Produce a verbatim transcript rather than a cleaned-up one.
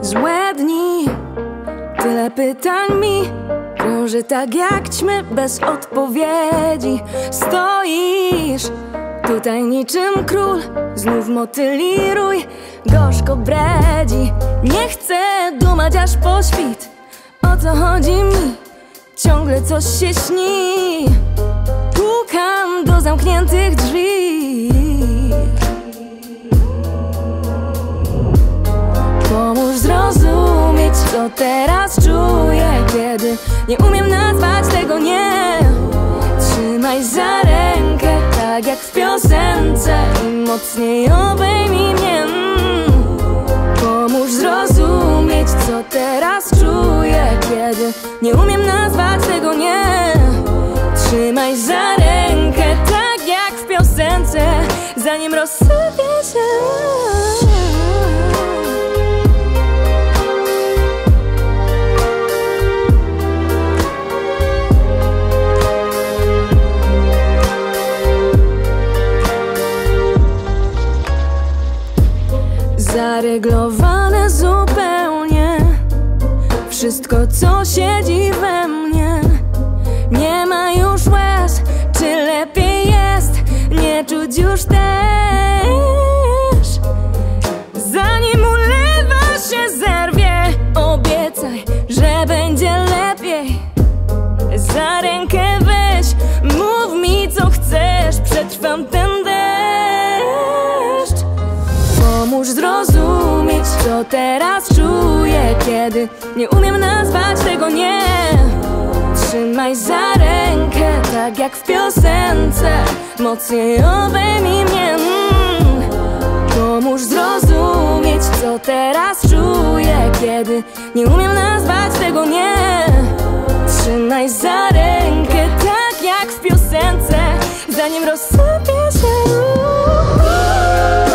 Złe dni, tyle pytań mi krąży tak jak ćmy bez odpowiedzi. Stoisz tutaj niczym król, znów motyli rój gorzko bredzi. Nie chcę dumać aż po świt, o co chodzi mi? Ciągle coś się śni. Pukam do zamkniętych drzwi. Pomóż zrozumieć, co teraz czuję, kiedy nie umiem nazwać tego nie. Trzymaj za rękę, tak jak w piosence, i mocniej obejmij mnie. Pomóż zrozumieć, co teraz czuję, kiedy nie umiem nazwać tego nie. Trzymaj za rękę, tak jak w piosence, zanim rozsypie się. Zareglowane zupełnie wszystko, co siedzi we mnie. Nie ma już łez, czy lepiej jest nie czuć już też? Zanim ulewa się zerwie, obiecaj, że będzie lepiej. Za rękę weź, mów mi co chcesz, przetrwam ten deszcz. Pomóż zrozumieć, co teraz czuję, kiedy nie umiem nazwać tego nie. Trzymaj za rękę, tak jak w piosence, mocniej obejmij mnie. Pomóż zrozumieć, co teraz czuję, kiedy nie umiem nazwać tego nie. Trzymaj za rękę, tak jak w piosence, zanim rozsypie się.